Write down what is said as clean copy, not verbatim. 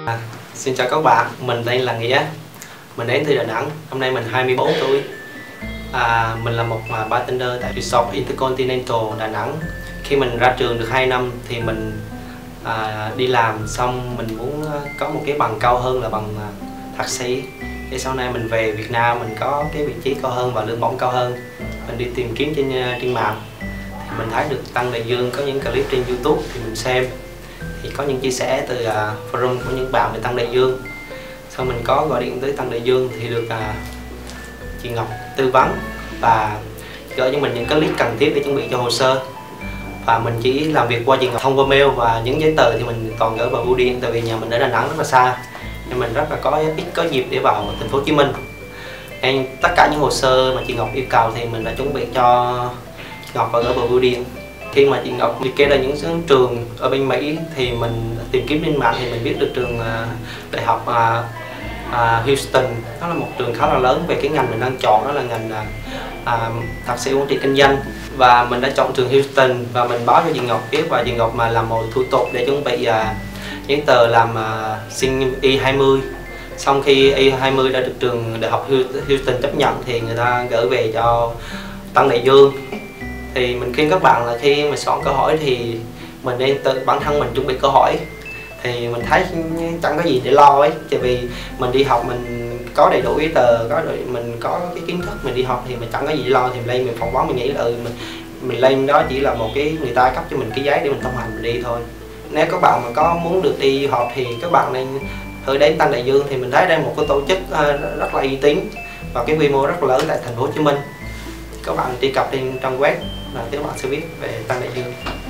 Xin chào các bạn, mình tên là Nghĩa. Mình đến từ Đà Nẵng, năm nay mình 24 tuổi. Mình là một bartender tại Resort Intercontinental Đà Nẵng. Khi mình ra trường được 2 năm thì mình đi làm xong mình muốn có một cái bằng cao hơn là bằng thạc sĩ. Để sau này mình về Việt Nam mình có cái vị trí cao hơn và lương bổng cao hơn. Mình đi tìm kiếm trên mạng thì mình thấy được Tăng Đại Dương có những clip trên YouTube thì mình xem. Thì có những chia sẻ từ forum của những bạn về Tăng Đại Dương. Sau mình có gọi điện tới Tăng Đại Dương thì được chị Ngọc tư vấn và gửi cho mình những clip cần thiết để chuẩn bị cho hồ sơ. Và mình chỉ làm việc qua chị Ngọc thông qua mail, và những giấy tờ thì mình toàn gửi vào bưu điện, tại vì nhà mình ở Đà Nẵng rất là xa nên mình rất là ít có dịp để vào thành phố Hồ Chí Minh. Nên tất cả những hồ sơ mà chị Ngọc yêu cầu thì mình đã chuẩn bị cho chị Ngọc và gửi vào bưu điện. Khi mà chị Ngọc liệt kê ra những trường ở bên Mỹ thì mình tìm kiếm trên mạng thì mình biết được trường đại học Houston. Đó là một trường khá là lớn về cái ngành mình đang chọn, đó là ngành thạc sĩ quản trị kinh doanh. Và mình đã chọn trường Houston và mình báo cho chị Ngọc biết, và chị Ngọc mà làm một thủ tục để chuẩn bị giấy tờ làm xin I-20. Xong khi I-20 đã được trường đại học Houston chấp nhận thì người ta gửi về cho Tăng Đại Dương. Thì mình khuyên các bạn là khi mà soạn câu hỏi thì mình nên tự bản thân mình chuẩn bị câu hỏi. Thì mình thấy chẳng có gì để lo ấy, tại vì mình đi học mình có đầy đủ giấy tờ, mình có cái kiến thức, mình đi học thì mình chẳng có gì để lo. Thì mình lên mình phỏng vấn, mình nghĩ là mình lên đó chỉ là một cái người ta cấp cho mình cái giấy để mình thông hành mình đi thôi. Nếu các bạn mà có muốn được đi học thì các bạn nên thử đến Tăng Đại Dương. Thì mình thấy đây là một cái tổ chức rất là uy tín và cái quy mô rất là lớn tại thành phố Hồ Chí Minh. Các bạn truy cập trên trang web là các bạn sẽ biết về Tăng Đại Dương.